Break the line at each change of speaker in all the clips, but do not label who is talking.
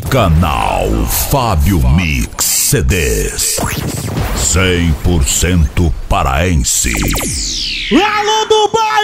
Canal Fábio Mix CDs 100% paraense.
Alô Dubai!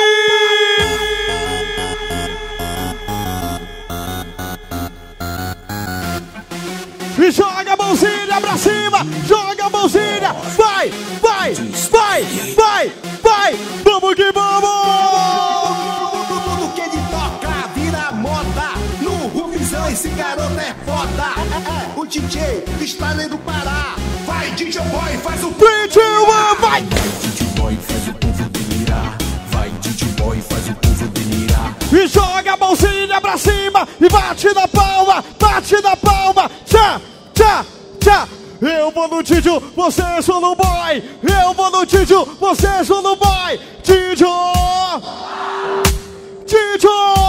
E joga a mãozinha pra cima, joga a mãozinha, vai, vai, vai, vai, vai, vamos que vamos!
Tudo que ele toca vira moda, no Rubizão esse garoto é foda. O DJ está além do Pará, vai DJ Boy, faz o
3, 2, 1, vai!
DJ Boy faz o povo delirar, vai DJ Boy faz o povo delirar.
E joga a mãozinha pra cima e bate na palma, tchá, tchá, tchá. Eu vou no Didio, você é solo boy. Eu vou no Didio, você é solo boy. Didio, Didio.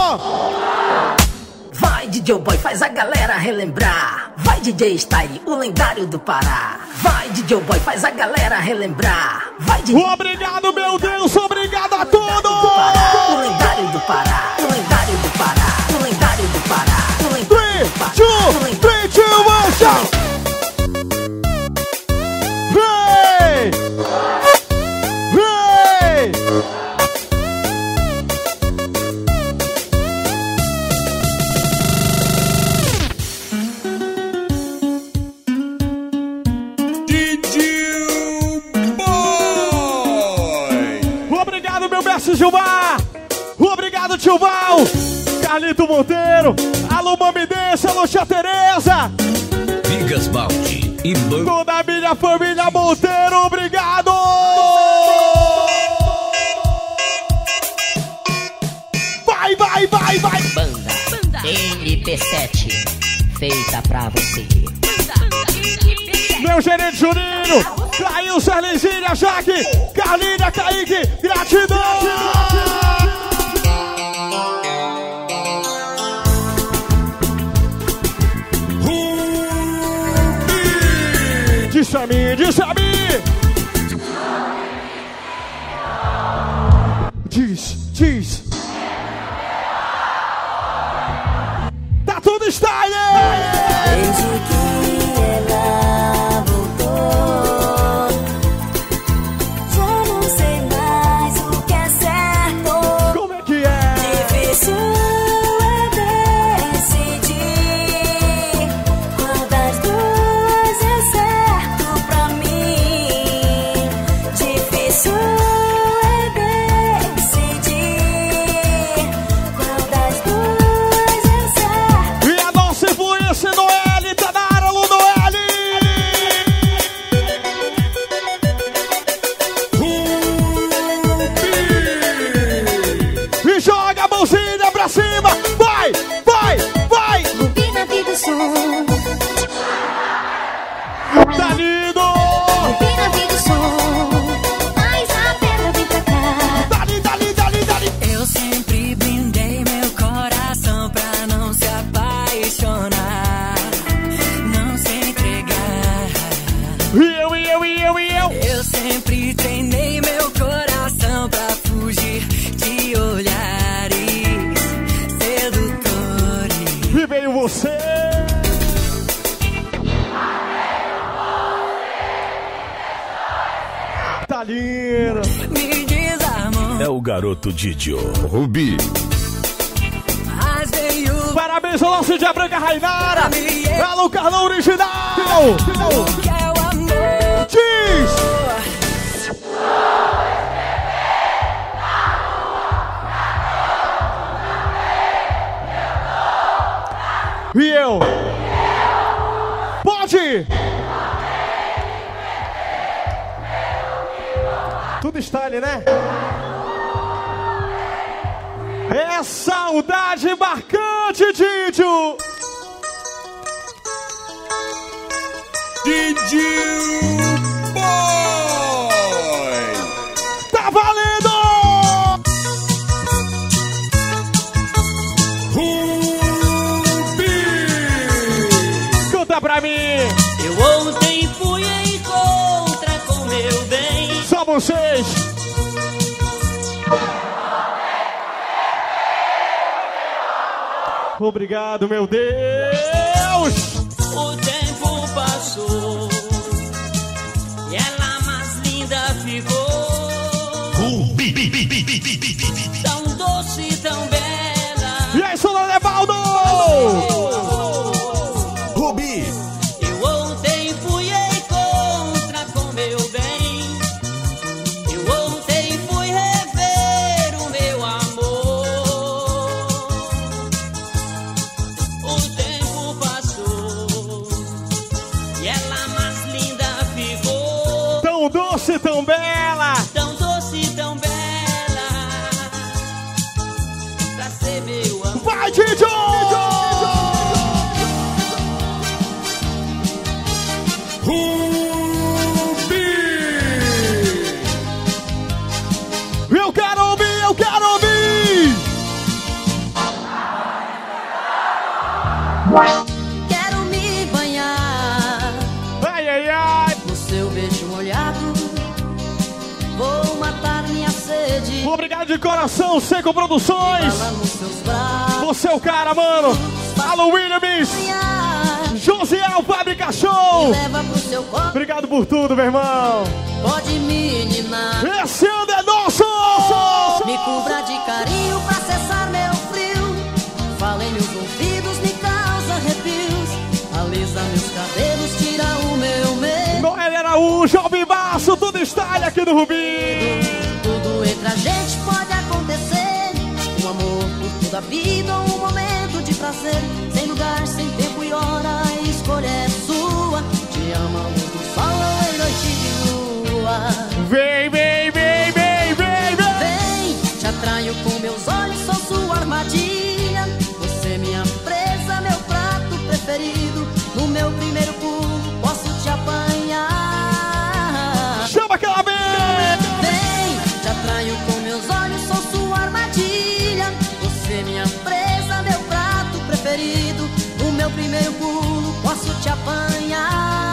Vai DJ Boy, faz a galera relembrar. Vai DJ Style, o lendário do Pará. Vai DJ Boy, faz a galera relembrar. Vai DJ...
Obrigado, meu Deus, obrigado a todos.
O lendário do Pará, o lendário do Pará, o lendário do Pará, o lendário do Pará.
3, 2, 1, shout! Vem! Vem! Obrigado, meu mestre Gilmar! Obrigado, tio Val! Carlito Monteiro! Alô, Mami Desse! Alô, tia Tereza!
Vigas Baldi e
Toda a minha família Monteiro, obrigado! Vai, vai, vai, vai!
Banda MP7, feita pra você.
Meu gerente Juninho, Caio, Serlezinha, Jaque, Carlinha, Kaique, gratidão! Diz a mim, diz a mim! Diz! Tá tudo style!
Desde que ela voltou, já não sei mais o que é certo.
Como é que é?
Difícil é decidir qual das duas é certo pra mim. Difícil é decidir qual das duas é certo.
E a nossa influência Noelle tá na área, Lu Noelle! E joga a mãozinha pra cima! Vai, vai, vai!
Rubi na vida o som,
Tá lindo!
rubi na vida o som, mas a pedra vem pra cá.
Dali, dali, dali, dali!
Eu sempre blindei meu coração pra não se apaixonar, não se entregar.
E eu!
Eu sempre treinei meu coração pra fugir de olhares sedutores.
E veio você! Tá lindo!
Me desarmou,
é o garoto Didio Rubi.
mas veio
Parabéns ao nosso Dia Branca Rainara!
me
Alô, Carlão Original!
que é o amor.
Diz! E eu? Pode! Tudo style, né? É saudade marcante, Didio! Tá valendo! Conta pra mim!
Eu ontem fui em contra com meu bem.
Só vocês! Obrigado, meu Deus! Deus!
O tempo passou e ela mais linda ficou. Tão doce, tão bela.
E aí, Sono Levaldo!
Rubi,
Eu ontem fui encontrar com meu bem. Eu ontem fui rever o meu amor. O tempo passou e ela mais linda ficou.
Tão doce, tão bela!
Tão doce, tão bela. Pra ser meu amor.
Vai, Didio! Eu quero ouvir, eu quero ouvir!
Quero me banhar
Ai, ai, ai!
no seu beijo molhado. Vou matar minha sede.
Obrigado de coração, Seco Produções!
Fala nos seus braços.
Você é o cara, mano! Alô, Williams! Josiel Fábrica Show!
Leva pro seu corpo.
Obrigado por tudo, meu irmão!
Pode menina.
Esse ano é nosso!
Me cubra de carinho pra cessar meu frio. Fala em meus ouvidos, me causa arrepios. Alisa meus cabelos, tira o meu medo.
Noel Araújo, Alvivaço, tudo está aqui no Rubi!
Tudo entre a gente pode acontecer. Um amor por toda a vida, um momento de prazer. Sem lugar, sem tempo e hora, a escolha é sua. Te amo, luz do sol ou em noite de lua.
Vem, vem, vem, vem, vem, vem!
Vem, te atraio com meus olhos, sou sua armadilha. Você minha presa, meu prato preferido. No meu primeiro pulo, posso te apanhar.
Chama aquela vez!
Vem, te atraio com meus olhos, sou sua armadilha. Você minha presa, meu prato preferido. No meu primeiro pulo, posso te apanhar.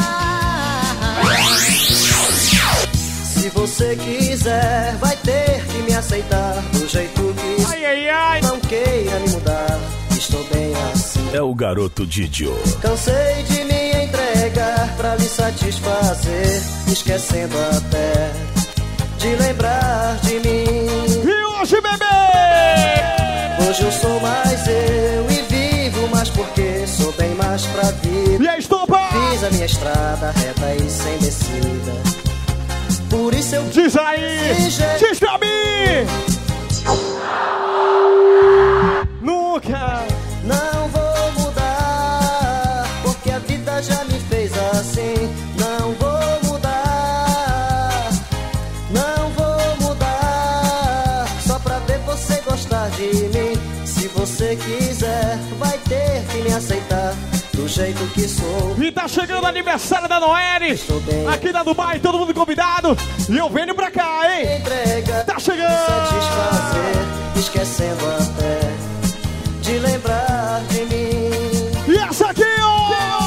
Se você quiser, vai ter que me aceitar do jeito que
Ai, ai, ai!
não queira me mudar. Estou bem assim.
É o garoto Didio.
Cansei de me entregar pra lhe satisfazer, esquecendo até de lembrar de mim.
E hoje, bebê!
Hoje eu sou mais eu e vivo mais porque sou bem mais pra vida.
E a estopa!
Fiz a minha estrada reta e sem descida. Por isso eu
Diz aí! Diz pra mim! Nunca!
não vou mudar, porque a vida já me fez assim. Não vou mudar, não vou mudar, só pra ver você gostar de mim. Se você quiser, vai ter que me aceitar do jeito que sou.
E tá chegando o aniversário da Noelle!
Estou bem.
Aqui da Dubai, todo mundo convidado! E eu venho pra cá, hein?
Entrega,
Tá chegando!
satisfazer, esquecendo até de lembrar de mim.
E essa aqui, ó!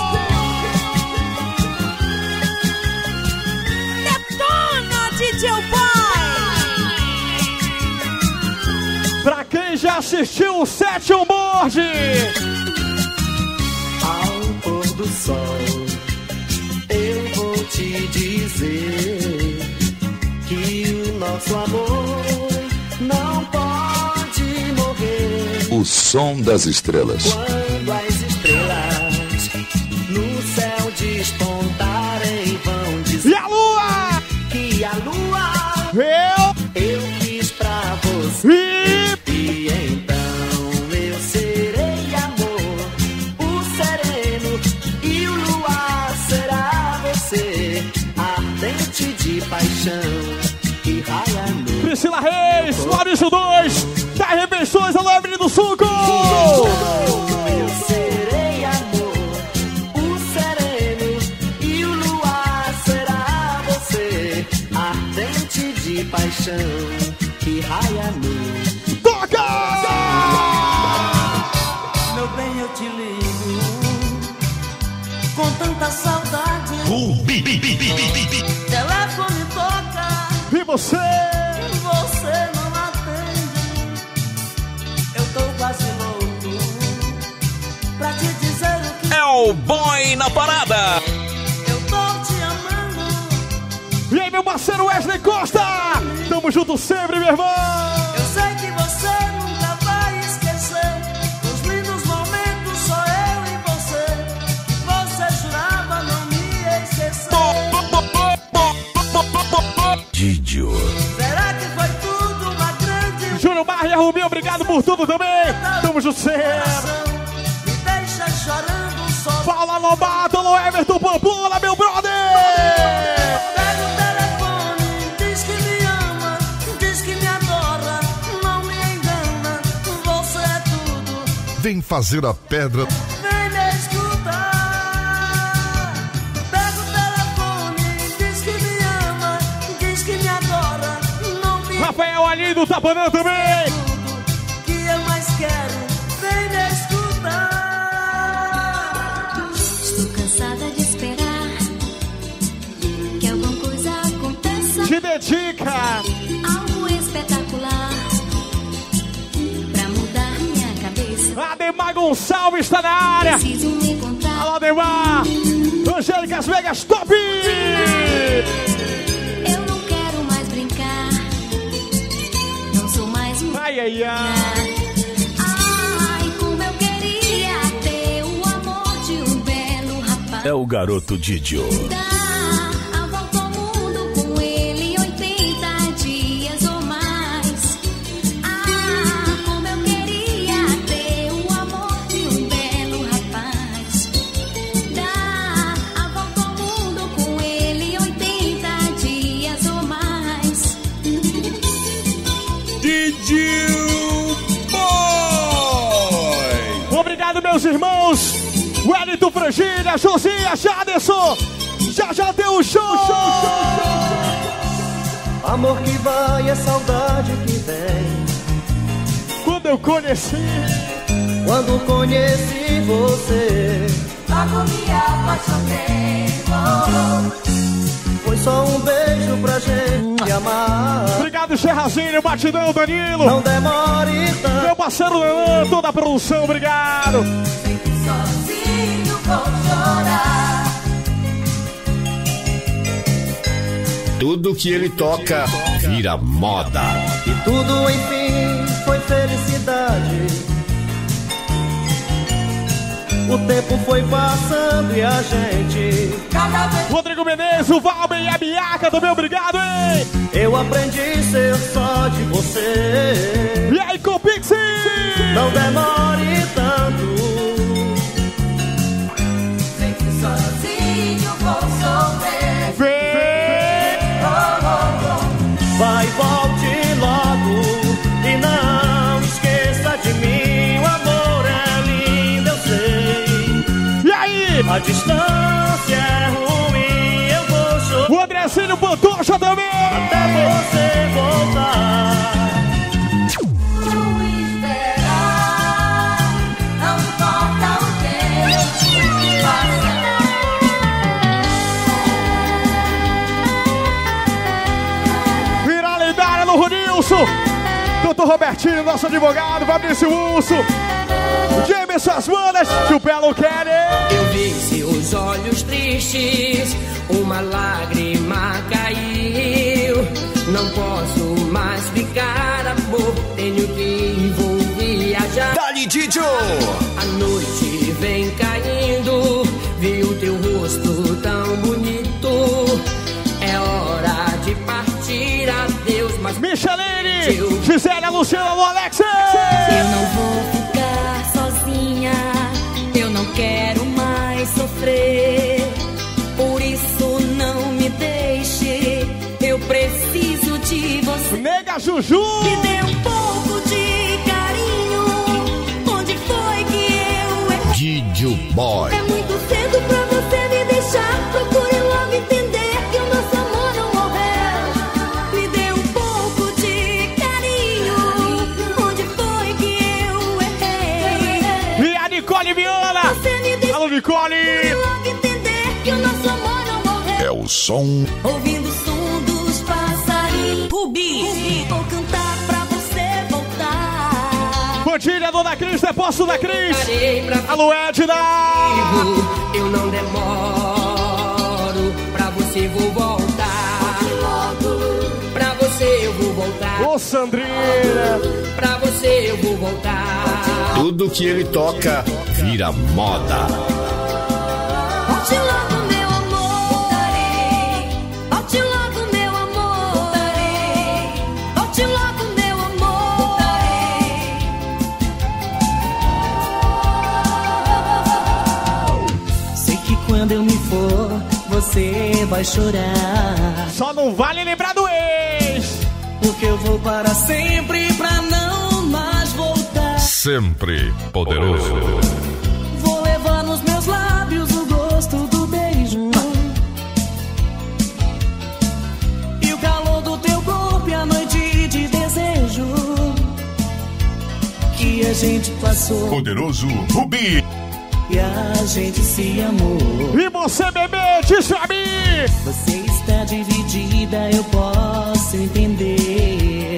Detona, DJ Boy!
Pra quem já assistiu o Sete Onboard!
Ao pôr do sol, eu vou te dizer que o nosso amor não pode morrer.
O som das estrelas.
Quando as estrelas no céu despontarem, vão dizer
E a lua!
que a lua eu fiz pra você. E então eu serei amor, o sereno, e o luar será você, ardente de paixão que raia no
Priscila Reis, Maurício 2, da Refeições, Alô, Avenida do Suco!
eu serei amor, o sereno, e o luar será você, ardente de paixão que raia no
Toca!
Meu bem, eu te ligo com tanta saudade. Telefone toca,
E você?
você não atende. Eu tô quase louco pra te dizer o que
É
Cowboy na parada.
Eu tô te amando.
E aí, meu parceiro Wesley Costa, tamo junto sempre, meu irmão.
Eu sei que você nunca vai esquecer os lindos momentos, só eu e você. Você jurava não me esquecer.
Didio.
Será que foi tudo uma grande
Júnior Barra, Rubinho, obrigado por tudo também. Tamo junto sempre.
me deixa chorando só.
Paula Lobato, Alô Everton Pampula, meu brother.
Pega o telefone, diz que me ama, diz que me adora, não me engana, você é tudo.
Vem fazer a pedra.
Vem me escutar. Pega o telefone, diz que me ama, diz que me adora, não me engana.
Rafael Ali do Tapanã também.
Tudo que eu mais quero, vem me escutar.
Estou cansada de esperar que alguma coisa aconteça,
Te dedica.
algo espetacular pra mudar minha cabeça.
Ademar Gonçalves está na área.
Preciso me encontrar.
Alô, Ademar. Angélicas Vegas, top.
Eu não quero mais brincar. Não sou mais um.
Ai, ai, ai.
Ai, como eu queria ter o amor de um belo rapaz.
É o garoto Didio.
Dá a volta ao mundo com ele 80 dias ou mais. Ah, como eu queria ter o amor de um belo rapaz. Dá a volta ao mundo com ele 80 dias ou mais.
Didio Boy.
Obrigado, meus irmãos. Wellington Frangília, Josias, Jaderson. Já deu o show.
Amor que vai é saudade que vem.
Quando eu conheci,
Quando conheci você,
Logo me apaixonei.
foi só um beijo pra gente amar.
obrigado, Serrazinho, Batidão, Danilo.
Não demore tanto.
Meu parceiro Leandro, toda a produção, obrigado.
Sozinho vou chorar.
Tudo que ele toca vira moda.
E tudo enfim foi felicidade. O tempo foi passando e a gente.
Cada vez
Rodrigo Menezes, o Valber e a Biaca também, obrigado, hein?
Eu aprendi a ser só de você.
E aí, Copixi?
Não demore tanto.
sei que sozinho vou sofrer.
Vem!
Vai, volte logo e não esqueça de mim. O amor é lindo, eu sei.
E aí?
A distância é ruim, eu vou chorar
O Andrezinho Pantoja também!
até você voltar.
Vou esperar, não importa o tempo que passar.
Viralidade no Ronilson! Doutor Robertinho, nosso advogado, Fabrício Urso! James as manas, tio Belo Kelly!
Eu vi seus olhos tristes, uma lágrima caiu. Não posso mais ficar, amor, tenho que ir, vou viajar.
Dali Didio.
A noite vem caindo, vi o teu rosto tão bonito. É hora de partir, adeus, mas
Micheline, Gisele, Luciana, Lu Alex!
Eu não vou ficar sozinha, eu não quero mais sofrer. Por isso não me deixe, eu preciso de você.
Nega Juju!
Me dê um pouco de carinho, onde foi que eu errei?
Didio Boy.
É muito cedo pra você me deixar, procure logo entender que o nosso amor não morreu. Me dê um pouco de carinho, onde foi que eu errei?
E a Nicole Viana!
Você me deixa
Alô, Nicole!
logo entender que o nosso amor não morreu.
É o som.
Ouvindo o som dos passarinhos, Rubi, vou cantar pra você voltar.
Padilha, Dona Cris, Depósito da Cris.
Pra
Alô, Edna.
eu não demoro. Pra você vou voltar. Pra você eu vou voltar.
Ô, Sandrina.
Pra você eu vou voltar.
Tudo que ele toca vira moda.
Volte logo, meu amor. Voltarei. Volte logo, meu amor. Voltarei. Volte logo, meu amor. Voltarei.
Sei que quando eu me for, você vai chorar.
Só não vale lembrar do ex.
Porque eu vou para sempre pra não mais voltar.
Sempre poderoso.
Vou levar nos meus lábios o gosto do beijo e o calor do teu corpo e a noite de desejo que a gente passou
Poderoso Rubi.
e a gente se amou.
E você, bebê, diz pra mim.
Você está dividida, eu posso entender,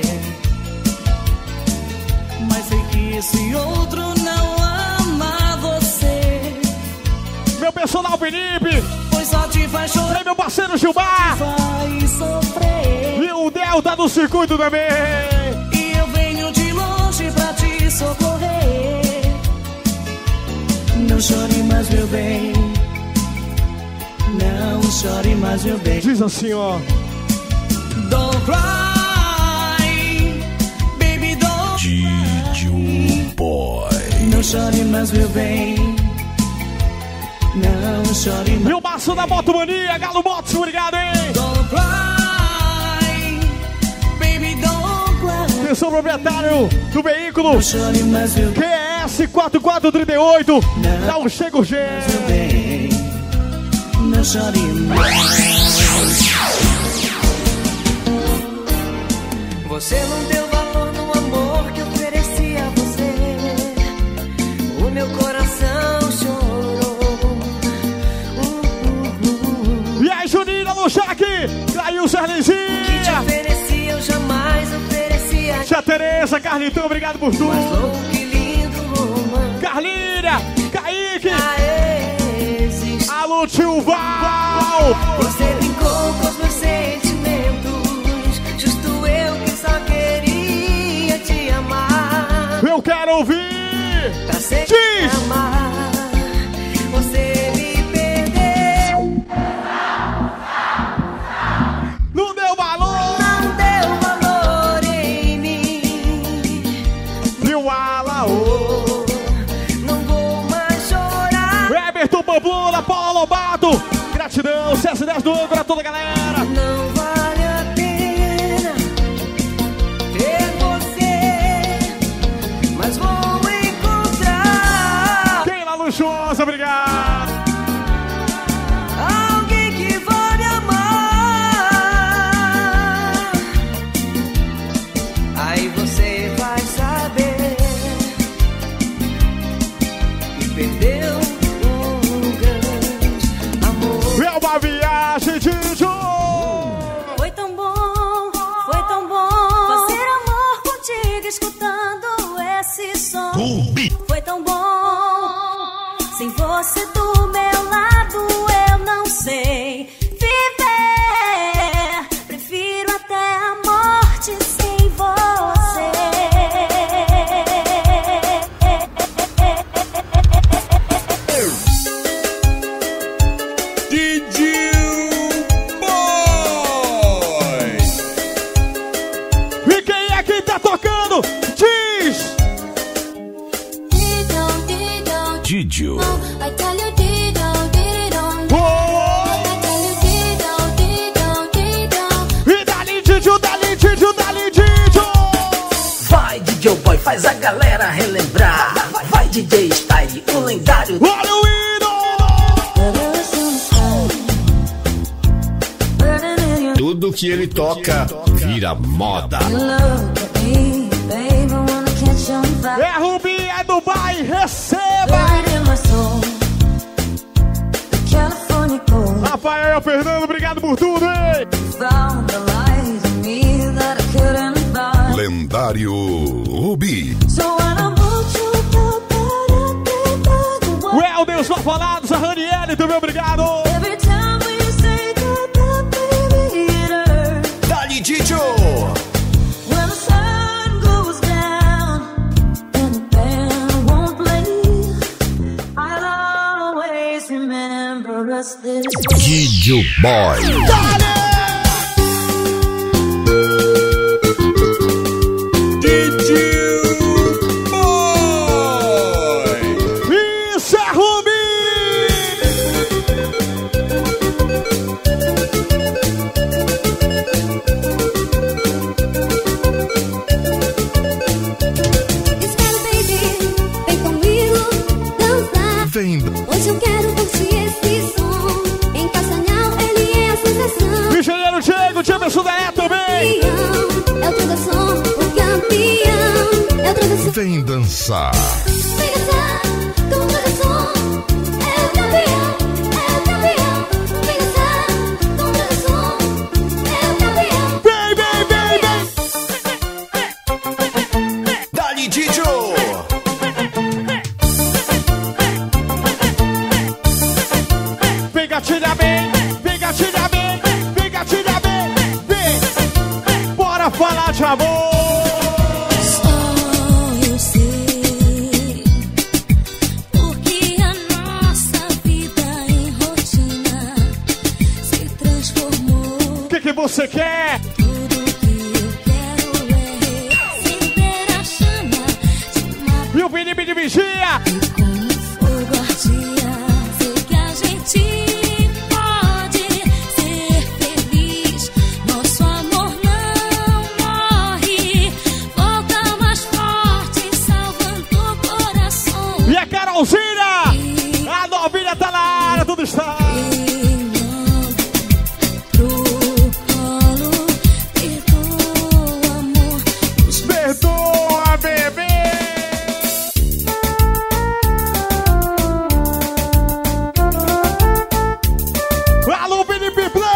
mas sei que esse outro não ama você.
Meu personal Felipe.
Pois só te faz chorar,
Vem meu parceiro Gilmar.
vai sofrer.
E o Delta do circuito também.
E eu venho de longe pra te socorrer. Não chore mais, meu bem. Não chore mais, meu bem.
Diz assim, ó.
Don't cry, baby, don't
Didio Boy.
Não chore mais, meu bem. Não chore mais.
Meu maço da Motomania, Galo Motos, obrigado, hein?
Don't cry, baby, don't cry.
Atenção, proprietário do veículo
Não chore mais, meu bem.
QS 4438. Dá um chega urgente.
Meu bem. Não chore mais. Você não deu valor no amor que ofereci a você. O meu coração chorou.
E aí, Juninho, alô, Jaque. Caiu o
Que te
Sernezinha.
ofereci, eu jamais ofereci a
Tia Tereza, Carlitão, obrigado por tudo.
Mas louco, que lindo romance.
Carlinha, Kaique.
Existe.
Alô, tio Val.
Você brincou com os meus sentimentos. Justo eu que só queria te amar.
Eu quero ouvir.
Pra sempre
Diz.
amar. Você me perdeu.
Não deu valor.
Não deu valor em mim.
Viu, Alaô.
Não vou mais chorar.
Everton Pamplona, Paula Lobato. Gratidão, CS10 do Âncora, toda a galera.
Não vale a pena ter você, mas vou encontrar
Keila Luxuosa, obrigado.
alguém que vai me amar. Aí você vai saber que perdeu um grande amor.
É uma viagem de jogo.
Foi tão bom fazer amor contigo escutando esse som. Foi tão bom, sem você do meu lado eu não sei viver. Prefiro até a morte sem você.
E quem é que tá tocando? Diz.
Didio.
I tell you, didon.
Oh.
I tell you, didon.
E dali, Didio, dali, Didio, dali, Didio.
Vai, DJ Boy, faz a galera relembrar. Vai, DJ Style, o lendário.
Olha o hino.
Tudo que ele toca vira moda.
É Rubi, é Dubai, receba. Rafael Fernando, obrigado por tudo, hein?
Lendário Rubi.
So when I'm
todos, a Raniele, também obrigado.
Every time we say goodbye, baby, it hurts.
Dali Didio.
When the sun goes down and the band won't play, I'll always remember us this way.
Didio Boy.
Hoje eu quero curtir esse som. Em Castanhal ele é a sensação.
Engenheiro Diego, Jamerson Daé também.
É o tradição, o campeão. É o tradição.
Vem dançar.
Vem dançar com o tradição. É o campeão, é o campeão. Vem dançar com o tradição. É o campeão.
Vem, vem, vem, vem.
Dali Didio.
Tira bem, vem gatilha bem, vem gatilha bem, vem. Bora falar de amor.
Só eu sei, porque a nossa vida em rotina se transformou.
O que você quer?
Tudo que eu quero é acender a chama de uma
E o Felipe de Vigia.
e como fogo ardia, sei que a gente
a novinha tá na área, tudo está.
pro colo, perdoa, amor.
Perdoa, bebê. Alô, Felipe Play.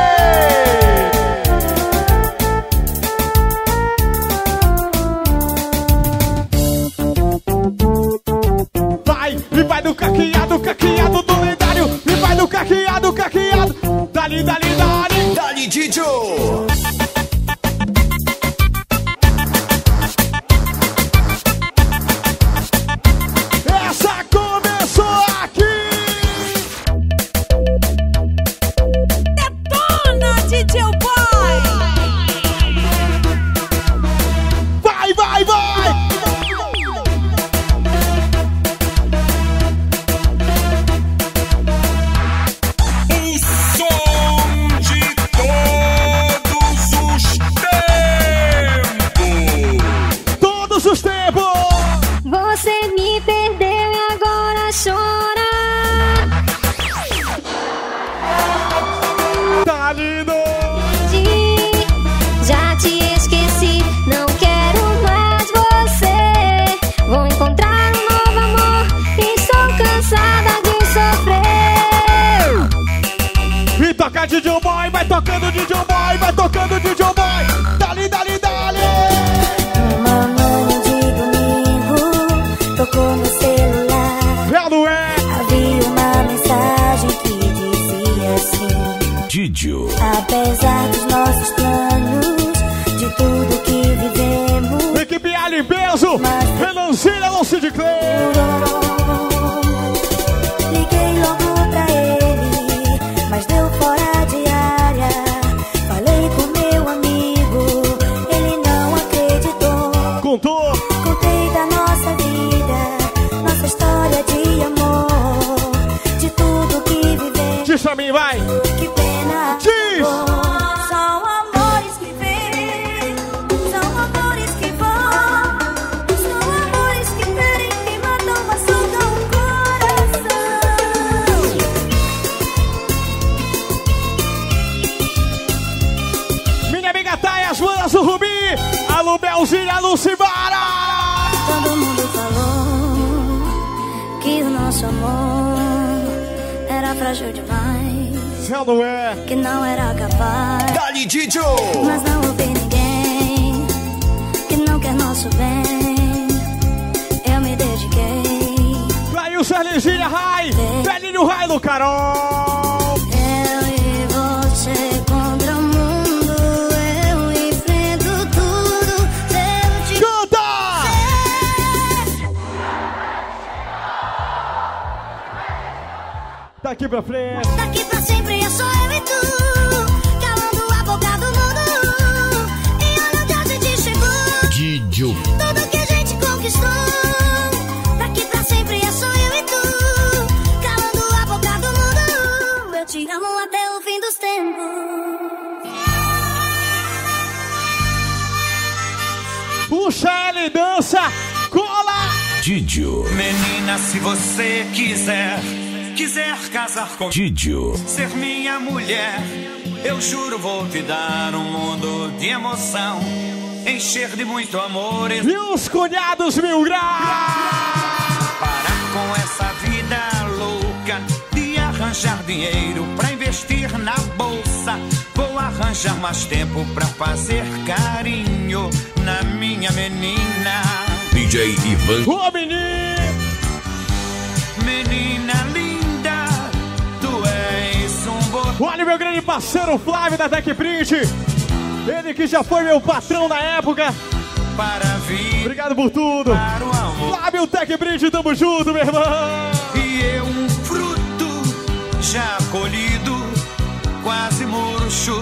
E vai no caqueado, caqueado do lendário. E vai no caqueado, caqueado. Dali, dali, dali.
Dali Didio.
Essa começou aqui.
Detona, DJ Boy!
Vai, vai, vai.
Você me perdeu e agora chora.
Tá lindo.
Já te esqueci, não quero mais você. Vou encontrar um novo amor e estou cansada de sofrer.
E toca DJ Boy, vai tocando DJ Boy, vai tocando DJ Boy. Dali, dali, dali.
Uma manhã de domingo, tocou meu celular.
Não é?
Havia uma mensagem que dizia assim:
Didio.
apesar dos nossos planos, de tudo que vivemos,
Equipe Ali Peso, Renanzira, não se declare.
liguei logo pra ele, mas deu fora de área. Falei com meu amigo, ele não acreditou.
Contou.
Contei da nossa vida, nossa história de amor, de tudo que vivemos.
Diz pra mim, vai.
Que pena.
Diz.
São amores que vêm, são amores que vão, são amores que ferem, que matam, machucam o coração.
Minha amiga Thay, as manas do Rubi. Alô, Belzinha, alô, Cibara.
Todo mundo falou que o nosso amor era frágil demais,
Não é?
que não era capaz.
Dali Didio.
Mas não houve ninguém que não quer nosso bem. Eu me dediquei.
Vai o Serginho, Rai. Velhinho Valendo, Carol!
Eu e você contra o mundo, eu enfrento tudo. Se eu te
Canta! Daqui pra frente.
daqui pra sempre é só eu e tu, calando a boca do mundo. E olha onde a gente chegou,
Didio.
tudo que a gente conquistou. Daqui pra sempre é só eu e tu, calando a boca do mundo. Eu te amo até o fim dos tempos.
Puxa ela e dança. Cola!
Didio.
Menina, se você quiser casar com
Didio.
ser minha mulher, eu juro vou te dar um mundo de emoção, encher de muito amor e
E os cunhados mil graus!
parar com essa vida louca de arranjar dinheiro pra investir na bolsa. Vou arranjar mais tempo pra fazer carinho na minha menina.
DJ Ivan.
Ô, menino!
Menina linda, tu és um botão.
Olha o meu grande parceiro Flávio da Tech Print. Ele que já foi meu patrão na época.
Para vir
Obrigado por tudo.
para o amor.
Flávio Tech Print, tamo junto, meu irmão.
E eu um fruto já colhido, quase murcho.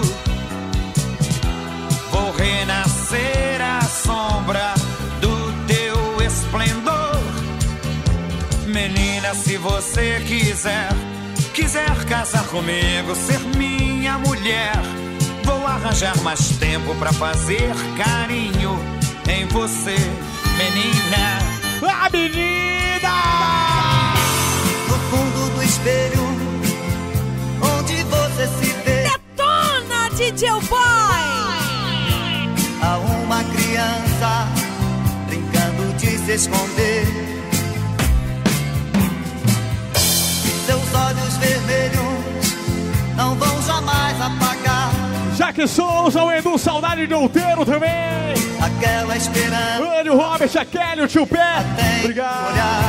Vou renascer à sombra do teu esplendor. Menina, se você quiser casar comigo, ser minha mulher, vou arranjar mais tempo pra fazer carinho em você, menina.
A menina!
No fundo do espelho, onde você se vê,
Detona, DJ Boy!
há uma criança brincando de se esconder. Seus olhos vermelhos não vão jamais apagar
Jaque Souza, o Edu, saudade de outeiro também.
aquela esperança.
Olha o Robert, a Kelly, o tio Pé.
Tem que
Obrigado.
olhar.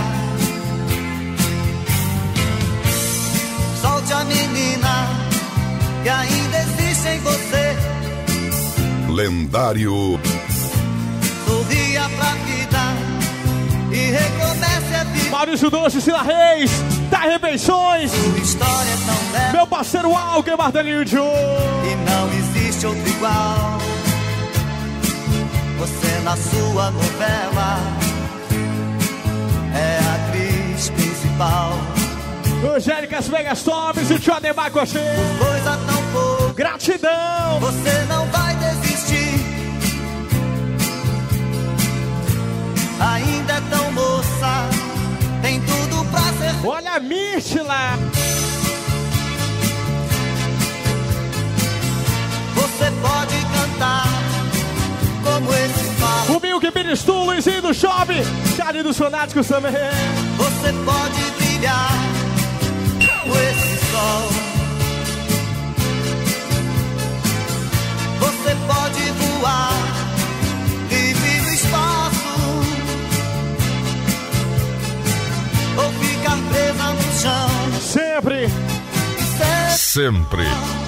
Solte a menina que ainda existe em você.
Lendário.
Sorria pra vida e recomece a vida.
Maurício Doce, Sila Reis, da Refeições.
Sua história é tão bela
Meu parceiro Alker, Martelinho de Ouro.
e não existe outro igual. Você na sua novela é a atriz principal.
Angélica, as Vegas Tops e o tio Ademar Cochê.
Coisa tão pouca,
Gratidão.
você não vai desistir. Ainda é tão moça, tem tudo pra ser.
Olha a Mítila.
Você pode cantar como esse fala.
O Milk Biristu, Luizinho do Shopping. Charlie dos Fanáticos também.
Você pode brilhar como esse sol. Você pode voar livre no espaço ou ficar presa no chão.
Sempre.
Sempre.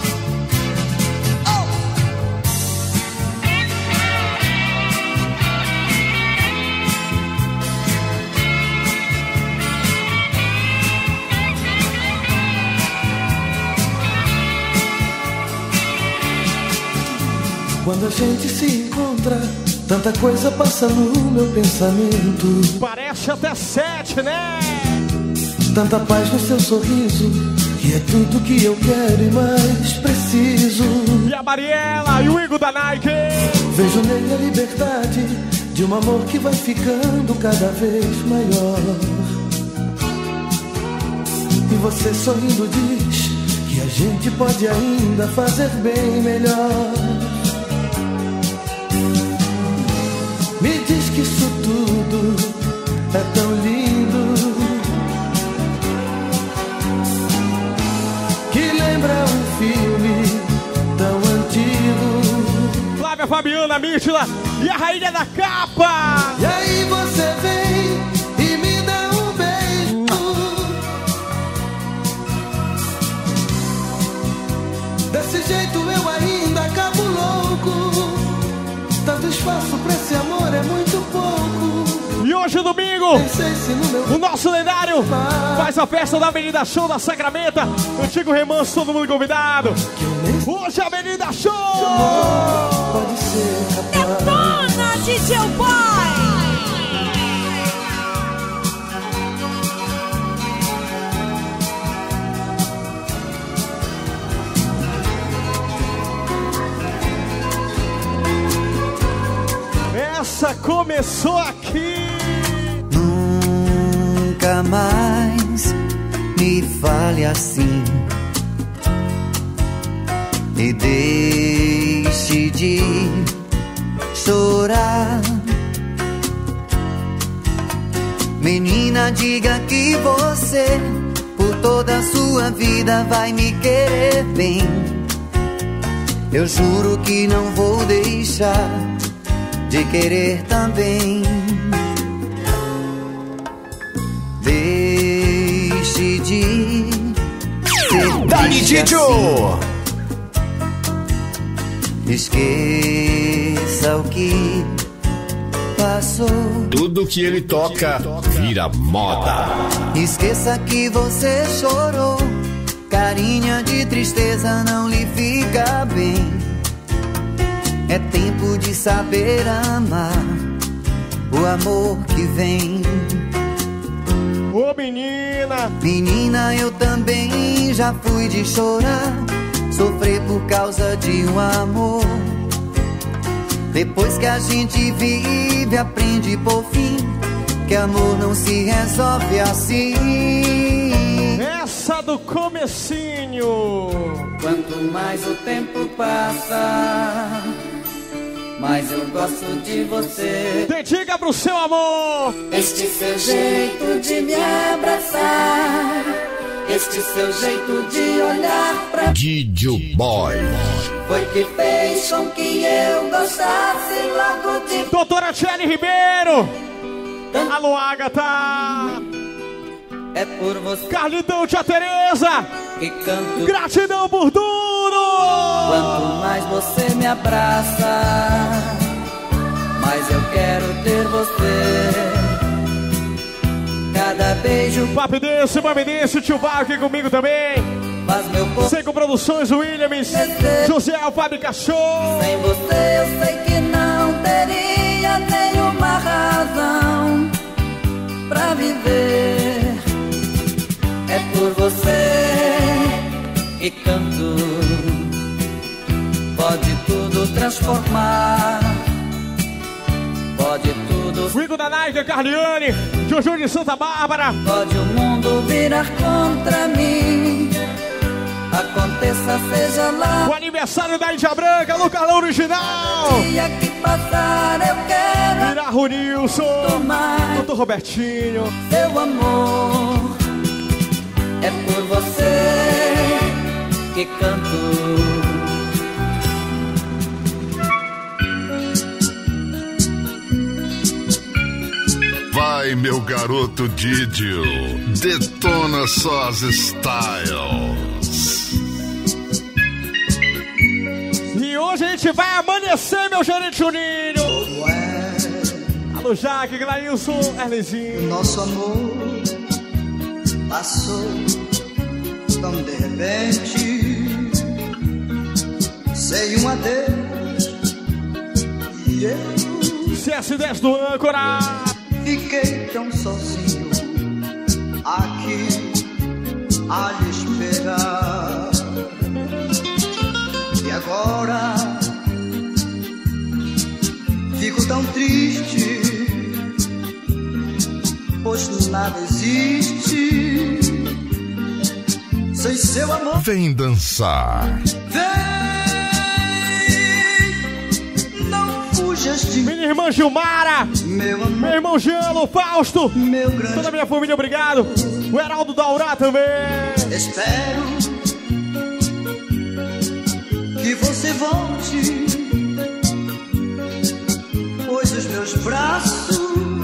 Quando a gente se encontra, tanta coisa passa no meu pensamento.
Parece até 7, né?
Tanta paz no seu sorriso, que é tudo que eu quero e mais preciso.
E a Mariela e o Igor da Nike.
Vejo nele a liberdade de um amor que vai ficando cada vez maior. E você sorrindo diz que a gente pode ainda fazer bem melhor. Me diz que isso tudo é tão lindo, que lembra um filme tão antigo.
Flávia, Fabiana, Mítila e a rainha da capa.
E aí você vem e me dá um beijo.
domingo, o nosso lendário faz a festa da Avenida Show da Sacramento. Antigo Remanso, todo mundo convidado. Hoje é a Avenida Show!
Detona, DJ Boy!
Essa começou aqui.
Nunca mais me fale assim e deixe de chorar. Menina, diga que você por toda a sua vida vai me querer bem. Eu juro que não vou deixar de querer também. Deixe de ser
Dali Didio!
Esqueça o que passou.
Tudo que ele toca vira moda.
Esqueça que você chorou. Carinha de tristeza não lhe fica bem. É tempo de saber amar o amor que vem.
Ô menina!
Menina, eu também já fui de chorar, sofrer por causa de um amor. Depois que a gente vive, aprende por fim que amor não se resolve assim.
Essa do comecinho.
Quanto mais o tempo passa, mas eu gosto de você.
Dedica pro seu amor.
Este seu jeito de me abraçar, este seu jeito de olhar pra
DJ Boy.
foi que fez com que eu gostasse logo de...
Doutora Tchelle Ribeiro. Alô, Agatha.
É por você,
Carlitão, tia Tereza,
que canto.
Gratidão por tudo.
Quanto mais você me abraça, mais eu quero ter você. Cada beijo.
Papo desse, tio Val aqui comigo também.
Faz meu corpo.
Seco Produções, Williams, José Alfábio Cachorro.
Sem você eu sei que não teria nenhuma razão pra viver. É por você que canto. Pode tudo transformar. Pode tudo.
Rico da Nike, Carliane, Jojo de Santa Bárbara.
Pode o mundo virar contra mim. Aconteça, seja lá.
O aniversário da Índia Branca, no Carlão Original.
Dia que passar eu quero
Virar o Nilson,
tomar
Doutor Robertinho.
seu amor. É por você que canto.
Vai, meu garoto Didio, detona suas styles.
E hoje a gente vai amanhecer, meu gerente Juninho. Alô, Jaque, Glailson, Erlenzinho.
Nosso amor passou tão de repente, sem um adeus, e eu
CS10 do Âncora.
fiquei tão sozinho aqui a lhe esperar. E agora fico tão triste, pois nada existe sem seu amor.
Vem dançar.
Vem, não fujas de mim.
Minha irmã Gilmara,
Meu amor,
meu irmão Gelo, Fausto,
meu grande.
toda a minha família, obrigado. O Heraldo Daurá também.
Espero que você volte, pois os meus braços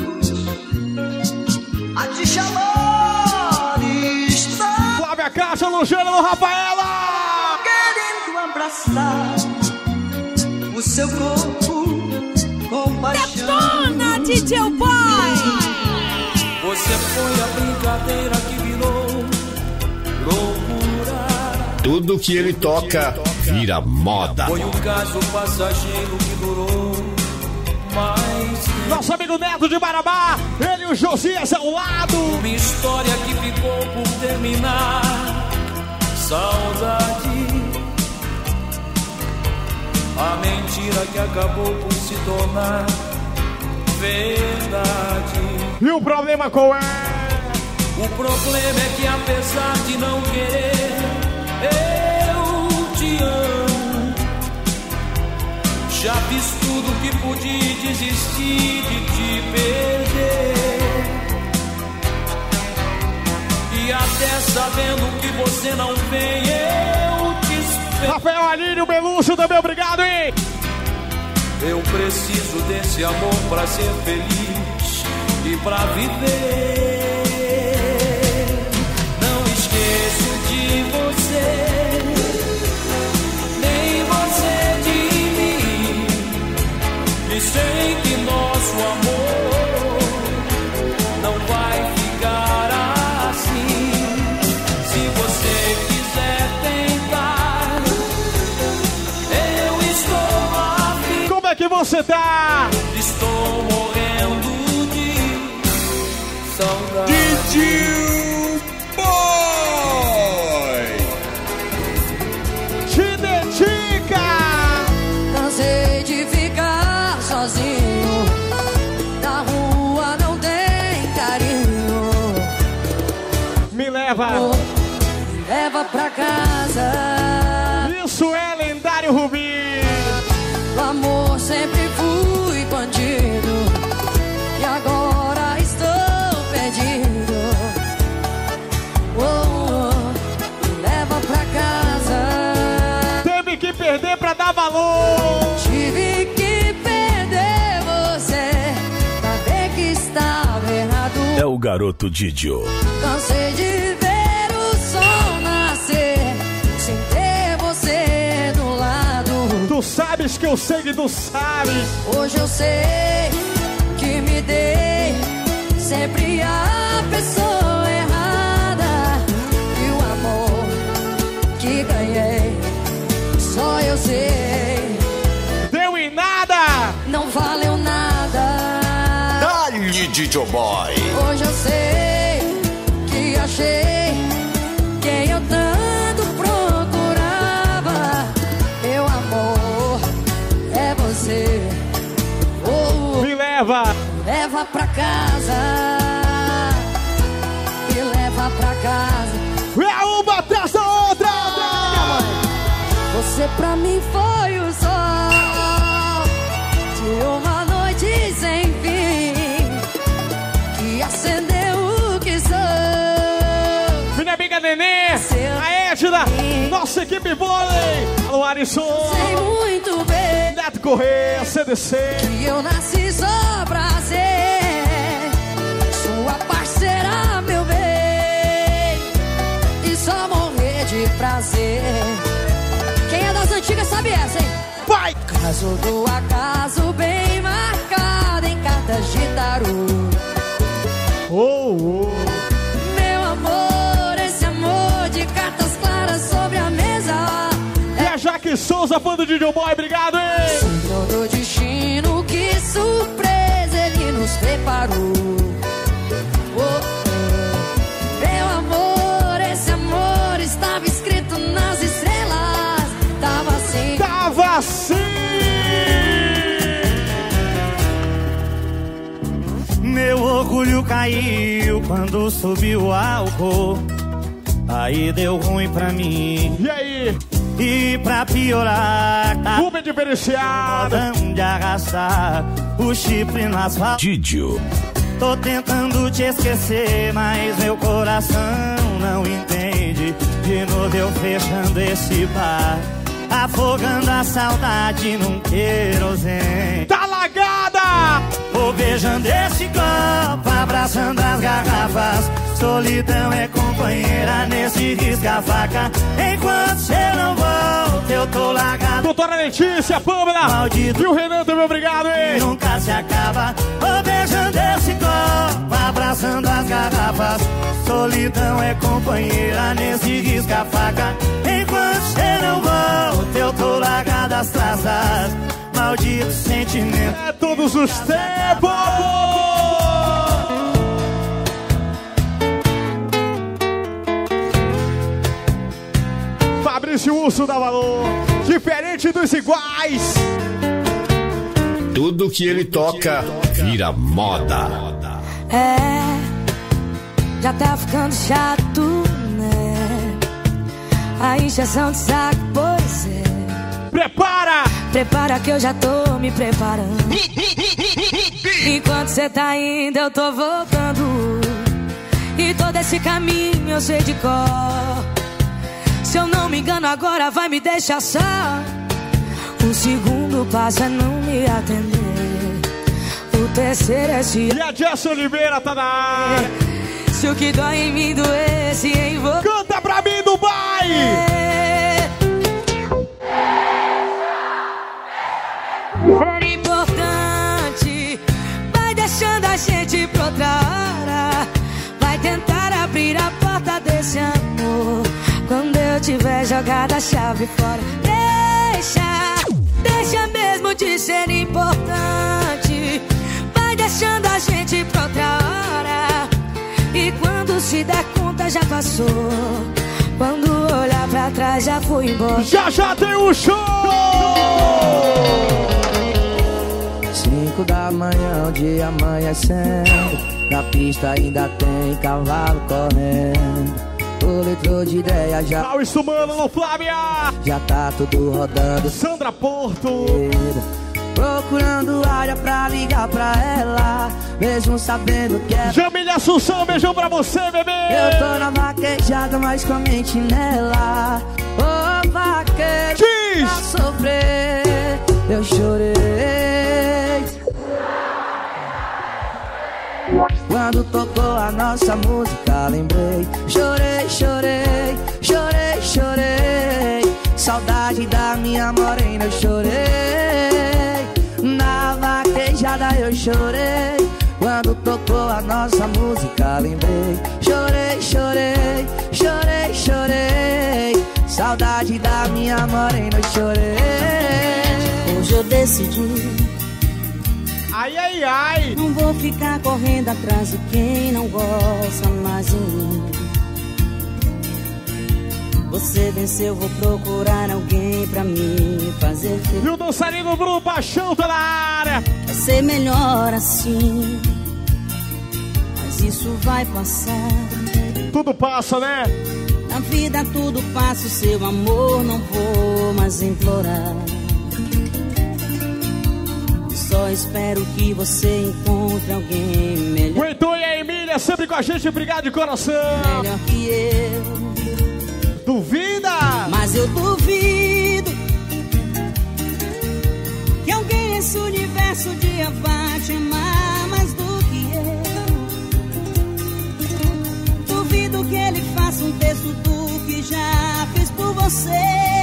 a te chamar estão
Flávia Caixa, Lugena, Rafaela.
querendo abraçar o seu corpo com paixão.
Detona, DJ Boy!
Tudo que ele toca vira moda.
Foi um caso passageiro que durou mais tempo.
Nosso amigo Neto de Marabá, ele e o Josias ao lado.
Uma história que ficou por terminar. Saudade. A mentira que acabou por se tornar verdade.
E o problema qual é?
O problema é que apesar de não querer, eu te amo. Já fiz tudo que pude desistir de te perder. E até sabendo que você não vem, eu te espero.
Rafael Alírio Belucho também, obrigado, hein?
Eu preciso desse amor pra ser feliz e pra viver. Não esqueço de você, nem você de mim. E sei que nosso amor não vai ficar assim. Se você quiser tentar, eu estou afim.
Como é que você tá?
Estou morrendo de saudade.
Didi Boy!
Te dedica!
Cansei de ficar sozinho. Na rua não tem carinho.
Me leva!
Me leva pra casa.
Isso é lendário Rubi!
O amor sempre fui bandido. E agora estou perdido. Me leva pra casa.
Teve que perder pra dar valor!
Tive que perder você pra ver que estava errado.
É o garoto Didio.
Cansei de ver o sol nascer sem ter você do lado.
Tu sabes que eu sei que tu sabes.
Hoje eu sei que me dei sempre a pessoa errada. E o amor que ganhei só eu sei.
Deu em nada!
Não valeu nada.
Dá-lhe, Didio Boy!
Hoje eu sei que achei quem eu tanto procurava. Meu amor é você.
Me leva!
Leva pra casa. Me leva pra casa.
É uma atrás da outra!
Você pra mim foi o sol de uma noite sem fim, que acendeu o que sou.
Minha amiga Nenê, a Edna, nossa equipe vôlei. Alô, Arisson.
Sei muito bem
Neto Correia, CDC.
que eu nasci só pra ser sua parceira, meu bem, e só morrer de prazer. Quem é das antigas sabe essa, hein?
Vai!
Caso do acaso bem marcado em cartas de tarô. Meu amor, esse amor de cartas claras sobre a mesa.
E a Jaque Souza, fã do Didio Boy, obrigado, hein?
Senhor do destino, que surpresa ele nos preparou. Meu amor, esse amor estava escrito nas estrelas. Tava assim.
Tava assim!
Meu orgulho caiu quando subiu o álcool. Aí deu ruim pra mim.
E aí?
E pra piorar, tá
Uber diferenciado
de arrastar o chifre no asfalto.
Didio.
Tô tentando te esquecer, mas meu coração não entende. De novo eu fechando esse bar, afogando a saudade num querosene.
Tá lagada!
Vou beijando esse copo, abraçando as garrafas. Solidão é companheira nesse risca-faca. Enquanto cê não volta, eu tô largado.
Doutora Letícia, Pâmela
Maldito.
E o Renan também, obrigado, hein?
Nunca se acaba. Vou beijando esse copo, abraçando as garrafas. Solidão é companheira nesse risca-faca. Enquanto as traças, maldito sentimento.
É todos os tempos. Fabrício Urso dá valor, diferente dos iguais.
Tudo que ele toca vira moda.
É, já tá ficando chato, né? A injeção de saco, pois é. Prepara que eu já tô me preparando. Enquanto cê tá indo, eu tô voltando. E todo esse caminho eu sei de cor. Se eu não me engano agora vai me deixar só. O segundo passo é não me atender. O terceiro é se...
E a Jess Oliveira tá na área.
Se o que dói em mim doesse em você.
Canta pra mim, Dubai!
Ser importante, vai deixando a gente pra outra hora. Vai tentar abrir a porta desse amor quando eu tiver jogado a chave fora. Deixa mesmo de ser importante. Vai deixando a gente pra outra hora. E quando se der conta já passou. Quando olhar pra trás já fui embora.
Já tem o show!
5 da manhã, o dia amanhecendo. Na pista ainda tem cavalo correndo. O litro de ideia já...
Paulo Sumano no Flávia!
Já tá tudo rodando.
Sandra Porto!
Procurando área pra ligar pra ela, mesmo sabendo que é...
Jamília Assunção, beijão pra você, bebê!
Eu tô na vaquejada, mas com a mente nela. Ô, vaqueiro, pra sofrer, eu chorei. Quando tocou a nossa música, lembrei. Chorei, chorei, chorei, chorei. Saudade da minha morena, eu chorei. Na vaquejada eu chorei. Quando tocou a nossa música, lembrei. Chorei, chorei, chorei, chorei. Saudade da minha morena, eu chorei.
Hoje eu decidi.
Ai, ai, ai.
Não vou ficar correndo atrás de quem não gosta mais de mim. Você venceu, vou procurar alguém pra mim fazer feliz.
E o dançarino Bruno Paixão tá na área.
Vai ser melhor assim, mas isso vai passar.
Tudo passa, né?
Na vida tudo passa, o seu amor não vou mais implorar. Só espero que você encontre alguém melhor.
O Heitor e a Emília sempre com a gente, obrigado de coração.
Melhor que eu.
Duvida?
Mas eu duvido que alguém nesse universo um dia vá te amar mais do que eu. Duvido que ele faça um terço do que já fez por você.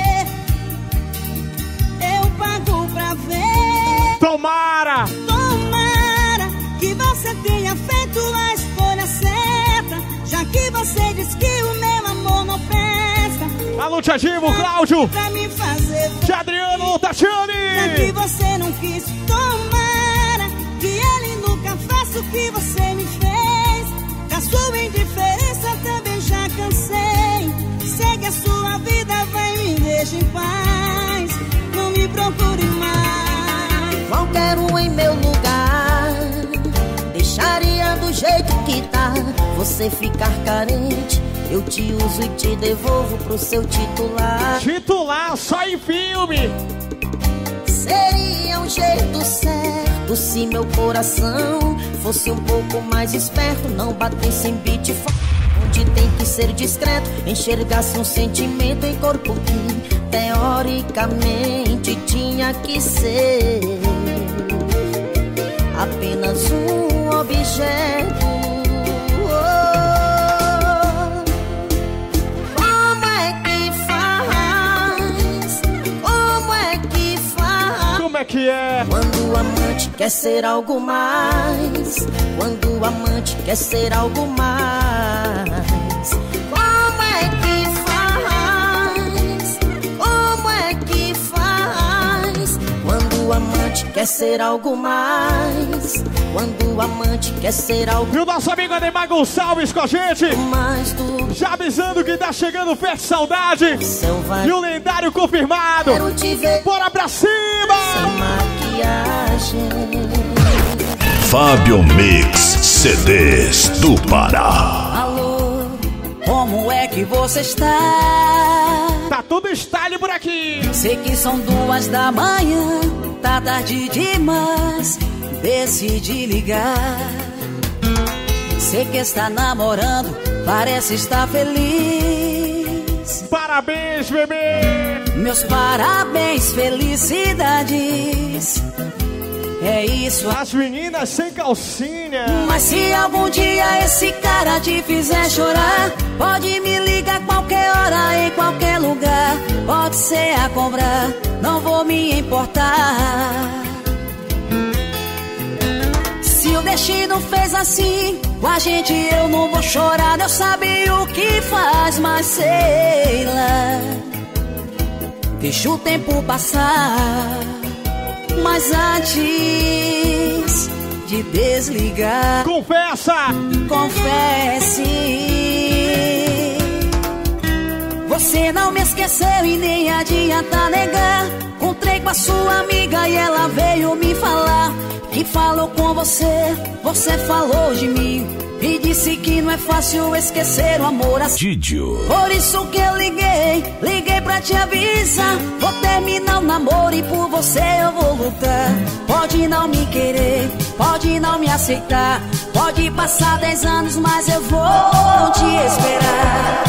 Eu pago pra ver.
Tomara!
Tomara que você tenha feito a escolha certa, já que você diz que o meu amor não presta.
Alô, Tiago, Cláudio!
Pra me fazer
Tia Adriano, Tatiane!
já que você não quis. Tomara que ele nunca faça o que você me fez. Da sua indiferença também já cansei. Segue a sua vida, vai, me deixa em paz. Não me procure mais.
Qualquer um em meu lugar deixaria do jeito que tá. Você ficar carente, eu te uso e te devolvo pro seu titular.
Titular só em filme.
Seria um jeito certo se meu coração fosse um pouco mais esperto, não batesse em beat onde tem que ser discreto, enxergasse um sentimento em corpo que teoricamente tinha que ser apenas um objeto. Como é que faz? Como é que faz?
Como é que é?
Quando o amante quer ser algo mais. Quando o amante quer ser algo mais. Como é que faz? Como é que faz? quer ser algo mais. Quando o amante quer ser algo.
E o nosso amigo Ademar Gonçalves com a gente. Já avisando que tá chegando Fé de Saudade. E o lendário confirmado. Bora pra cima!
Fábio Mix CDs do Pará.
Alô, como é que você está?
Tá tudo style por aqui.
Sei que são 2 da manhã, tá tarde demais, decidi ligar. Sei que está namorando, parece estar feliz.
Parabéns, bebê!
Meus parabéns, felicidades. É isso.
As meninas sem calcinha.
Mas se algum dia esse cara te fizer chorar, pode me ligar qualquer hora, em qualquer lugar. Pode ser a cobrar, não vou me importar. Se o destino fez assim com a gente, eu não vou chorar. Deus sabe o que faz, mas sei lá. Deixa o tempo passar. Mas antes de desligar,
confessa!
Confesse. Você não me esqueceu e nem adianta negar. Encontrei com a sua amiga e ela veio me falar que falou com você, você falou de mim e disse que não é fácil esquecer o amor assim.
Didio.
Por isso que eu liguei pra te avisar. Vou terminar o namoro e por você eu vou lutar. Pode não me querer, pode não me aceitar, pode passar 10 anos, mas eu vou te esperar.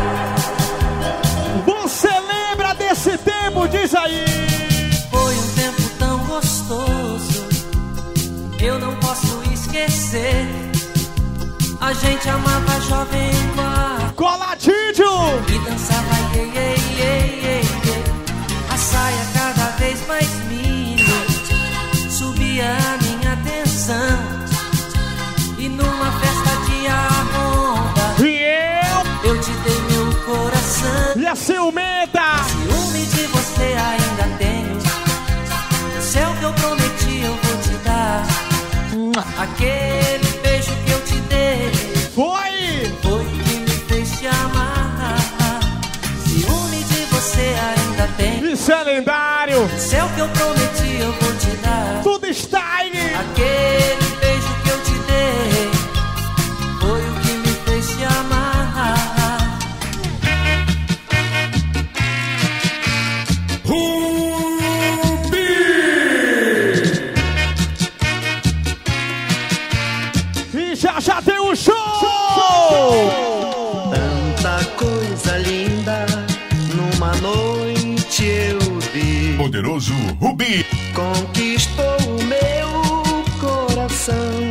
Você lembra desse tempo? Diz aí.
Foi um tempo tão gostoso, eu não posso esquecer. A gente amava jovem igual.
Coladinho!
E dançava iê, iê, iê, iê, iê. A saia cada vez mais mínima subia a minha atenção. E numa festa de arromba eu te dei meu coração.
E a ciumenta?
Ciúme de você ainda tenho. O céu que eu prometi eu vou te dar. Aquele beijo que eu te dei
foi
que me fez te amar. Ciúme de você ainda tem.
Isso é lendário.
O céu que eu prometi eu vou te dar.
Tudo style.
Aquele beijo que eu te dei foi o que me fez te amar.
Rubi! E já tem um show!
Tanta coisa linda numa noite eu vi.
Poderoso Rubi
conquistou o meu coração.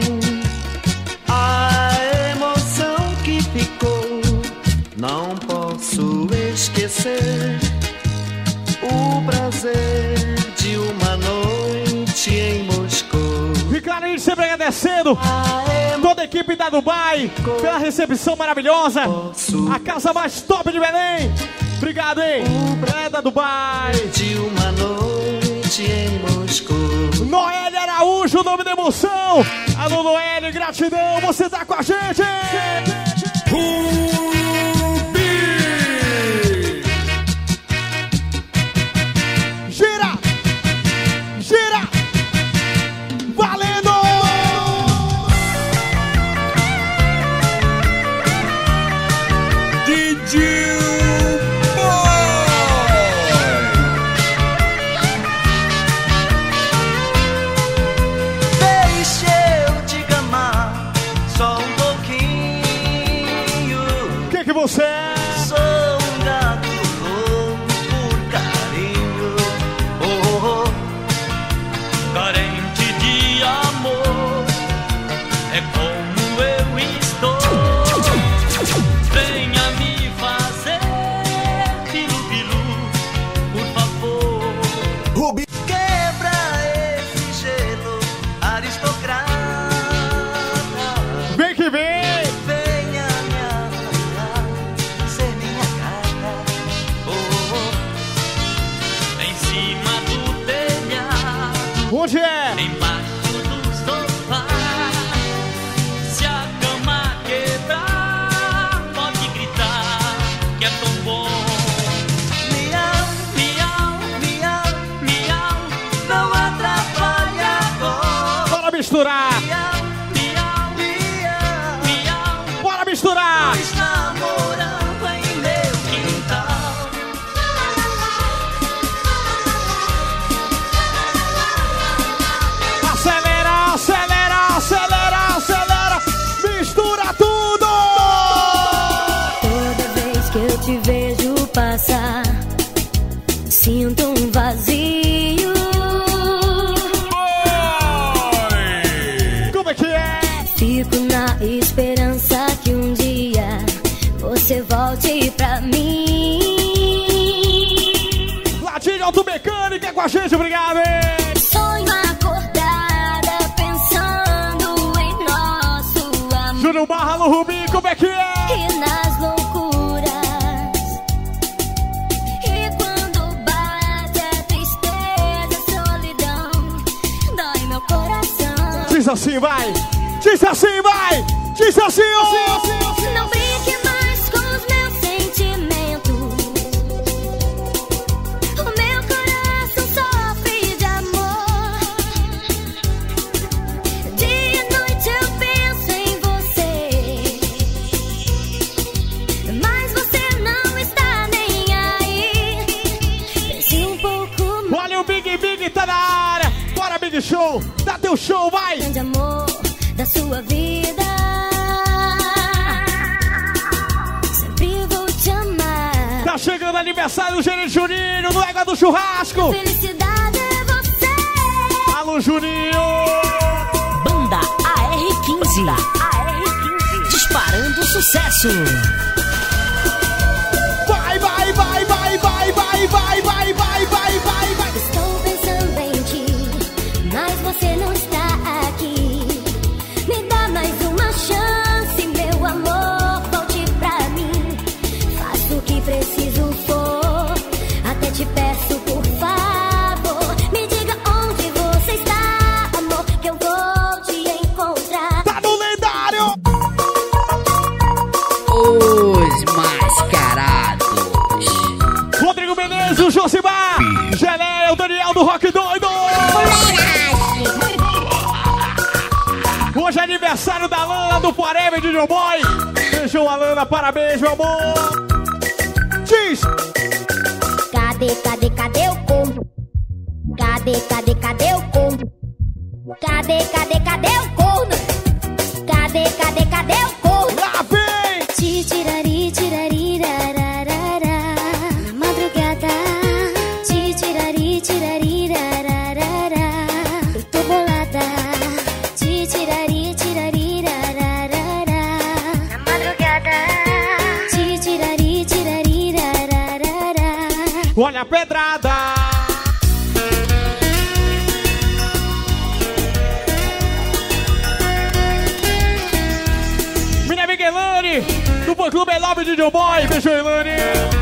A emoção que ficou não posso esquecer. O prazer de uma noite em Moscou.
E claro, a gente sempre agradecendo toda a equipe da Dubai pela recepção maravilhosa. A casa mais top de Belém. Obrigado, hein? É da Dubai.
De uma noite em Moscou.
Noelle Araújo, o nome da emoção. Alô, Noelle, gratidão. Você tá com a gente. Gira! Gira! Valendo!
Didio
Deixa eu te gamar só um pouquinho.
Onde é?
Embaixo do sofá. Se a cama quebrar, pode gritar que é tão bom. Miau, miau, miau, miau, não atrapalha agora.
Bora misturar.
Miau, miau, miau, miau,
bora misturar.
Nós namorando em meu quintal.
Acelera, acelera, acelera, acelera. Mistura tudo.
Toda vez que eu te vejo passar, sinto um vazio.
Como é que é?
Fico na esperança que um dia você volte pra mim.
Ladinho Automecânica com a gente, obrigado, hein?
Sonho acordada pensando em nosso amor.
Júnior Barra no Rubim, como é que é?
E nas loucuras. E quando bate a tristeza, a solidão, dói meu coração.
Diz assim, vai! Diz assim, vai! Diz assim, ó!
Não brinque mais com os meus sentimentos. O meu coração sofre de amor. Dia e noite eu penso em você, mas você não está nem aí. Pense um pouco mais.
Olha o Big Big, tá na área! Bora, Big Show! Dá teu show, vai!
Grande amor da sua vida, sempre vou te amar.
Tá chegando aniversário do Gerente Juninho, no Égua do Churrasco!
Felicidade é você.
Alô, Juninho!
Banda AR15. Disparando sucesso.
Vai, vai, vai, vai, vai, vai, vai, vai, vai, vai, vai, vai!
Estou pensando em ti, mas você não está aqui. Me dá mais uma chance, meu amor, volte pra mim. Faço o que preciso for, até te peço por favor. Me diga onde você está, amor, que eu vou te encontrar.
Tá no lendário!
Os mascarados.
Rodrigo Menezes, o Josimar! Geleia, o Daniel do Rock Doido! Hoje é aniversário da Lana do Forever de John Boy. Beijou a Lana, parabéns, meu amor. Diz!
Cadê o corno? Cadê o corno? Cadê o corno? Cadê o corno?
Lá vem!
Titirari, tirari, rararara. Na madrugada. Titirari, tirari, rararara. Eu tô bolada. Titirari, tirari, rararara. Na madrugada. Titirari, tirari, rararara.
Olha a pedrada! Minha amiga Elane, do Fã Clube Love de John Boy. Beijo, Elane!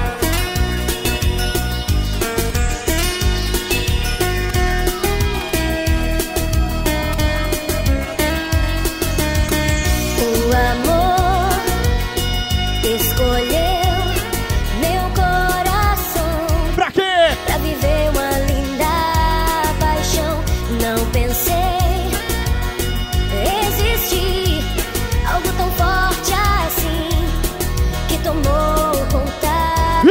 O amor escolheu meu coração.
Pra quê?
Pra viver uma linda paixão. Não pensei existir algo tão forte assim, que tomou conta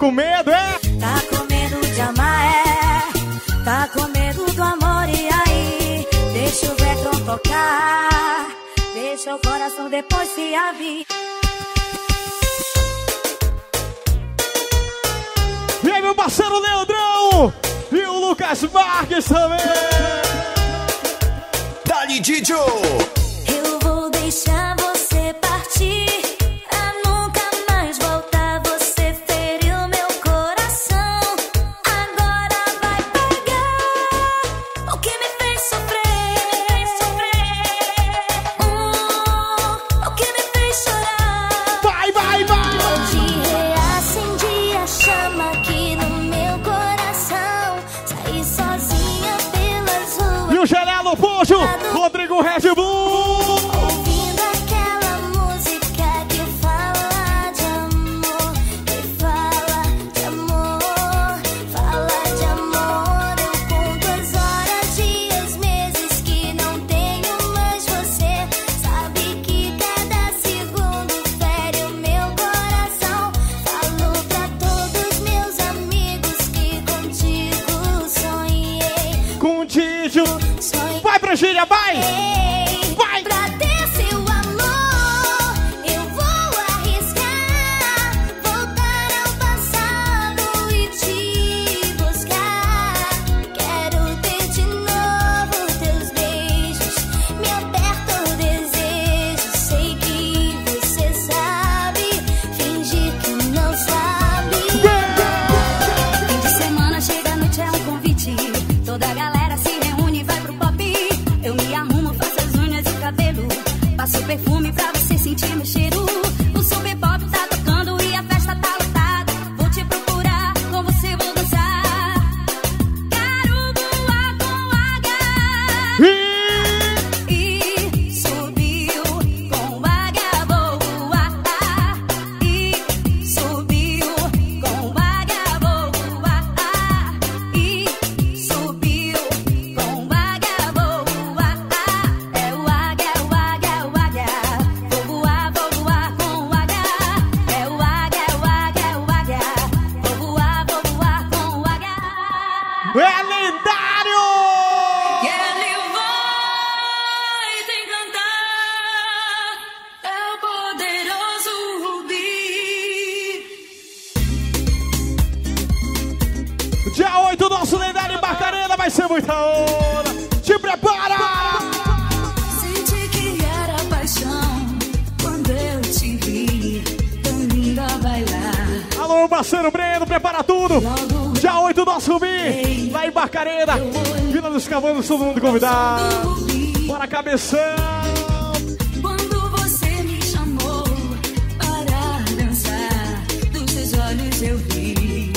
com medo, é?
Tá com medo de amar, é? Tá com medo do amor, e aí? Deixa o vetro tocar, deixa o coração depois se abrir.
E aí, meu parceiro Leandrão e o Lucas Marques também.
Dali Didio.
Eu vou deixar você partir, pra nunca mais voltar. Você feriu meu coração, agora vai pagar o que me fez sofrer, o que me fez chorar.
Vai, vai, vai!
Hoje reacendi a chama aqui no meu coração, saí sozinha pelas ruas.
E o Gelelo Pojo, Rodrigo Red Bull.
Ouvindo aquela música que fala de amor, que fala de amor, fala de amor. Eu conto as horas, dias, meses que não tenho mais você. Sabe que cada segundo fere o meu coração. Falo pra todos meus amigos que contigo sonhei.
Com o Didio. Vai, Brasília, vai! Vai!
Pra ter seu amor, eu vou arriscar, voltar ao passado e te buscar. Quero ter de novo teus beijos, me aperta o desejo. Sei que você sabe, fingir que não sabe. Fim de semana, chega a noite, é um convite. Toda a galera se reúne e vai pro pop. Eu me arrumo, faço as unhas e o cabelo, passo perfume pra você sentir meu cheiro. O super pop tá tocando e a festa tá lotada. Vou te procurar, com você vou dançar. Quero voar com águia. E subiu com águia, vou voar. E subiu com águia, vou voar. E subiu com águia, vou voar. É o águia, o águia, o águia. Vou voar com águia. É o águia, o águia, o águia. Vou voar com águia.
É lendário!
E ele vai te encantar, é o poderoso Rubi.
Dia 8, nosso lendário em Barcarena, vai ser muita onda! Te prepara!
Senti que era paixão quando eu te vi, tão linda a bailar.
Alô, meu parceiro Breno, prepara tudo! Dia 8, nosso Rubi, lá em Barcarena, Vila dos Cavalos, todo mundo convidado! Bora, cabeção!
Quando você me chamou para dançar, dos seus olhos eu vi.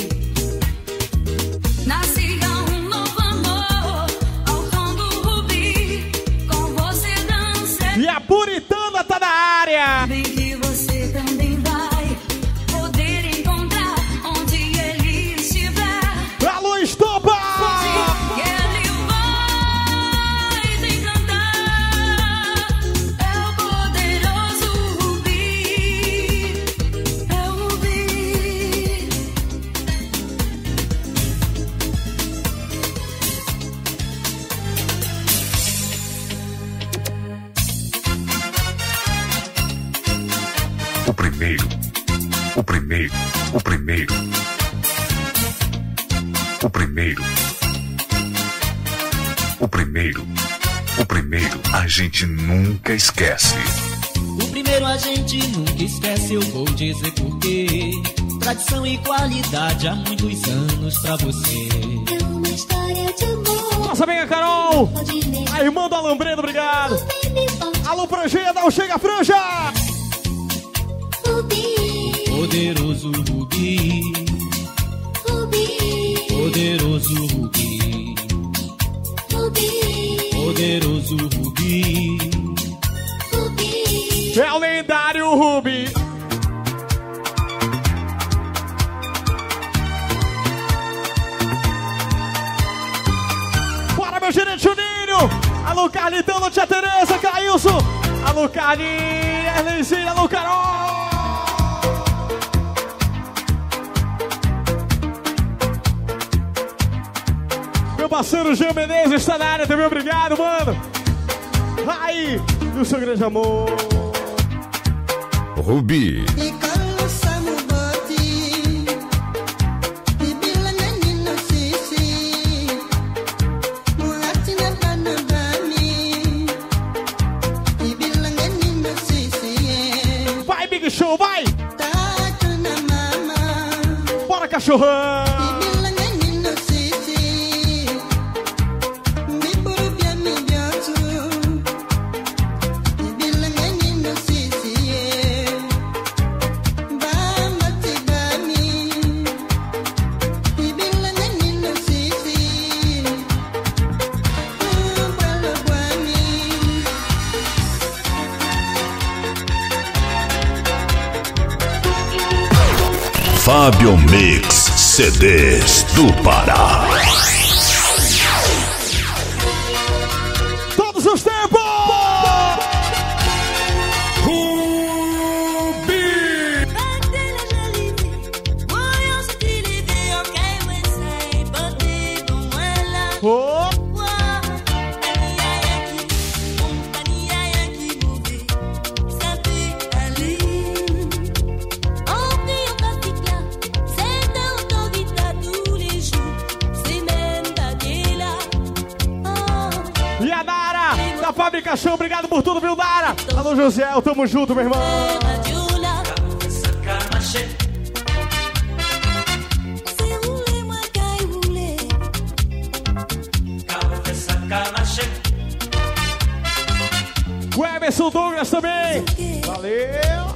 Nascia um novo amor ao tom do Rubi. Com você dancei.
E a Puritana tá na área!
Bem que você também vai poder encontrar onde ele estiver.
Alô, Estopa!
E ele vai te encantar, é o poderoso Rubi, é o Rubi.
O primeiro. O primeiro. O primeiro. O primeiro. O primeiro. O primeiro a gente nunca esquece.
O primeiro a gente nunca esquece, eu vou dizer porquê. Tradição e qualidade há muitos anos pra você.
É uma história de amor.
Nossa amiga Carol, a irmã do Alambredo, obrigado. Alô, Franjinha, não chega, Franja!
Poderoso Rubi, poderoso Rubi, poderoso Rubi,
é o lendário Rubi. Bora, meu gerente Juninho! Alô, Carlitão, alô, tia Tereza, Cailson! Alô, Carlinhos, Erlenzinho, alô, Carol! parceiro Jean Menezes está na área também, obrigado, mano. Aí, do seu grande amor.
Rubi.
Vai, Big Show, vai! Bora, cachorrão!
Fábio Mix CDs do Pará.
Todos os tempos! Oh. E a Nara, da Fabricação, obrigado por tudo, viu, Nara? Alô, José, tamo junto, meu irmão. O Emerson Douglas também. Valeu.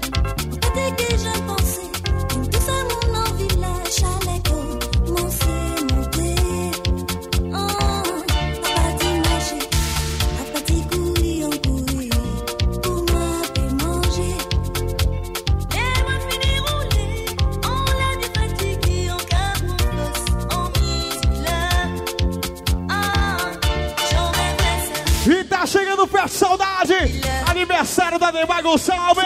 E tá chegando perto, saudade! Aniversário da Neymar Gonçalves!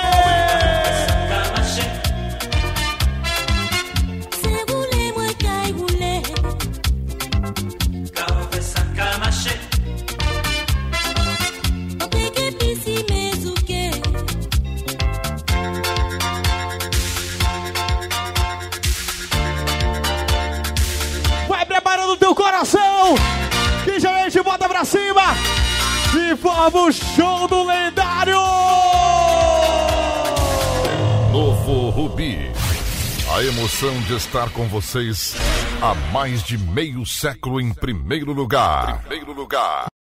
Vai preparando o teu coração! Que já a gente bota pra cima! E forma o show do lendário!
Novo Rubi. A emoção de estar com vocês há mais de meio século em primeiro lugar.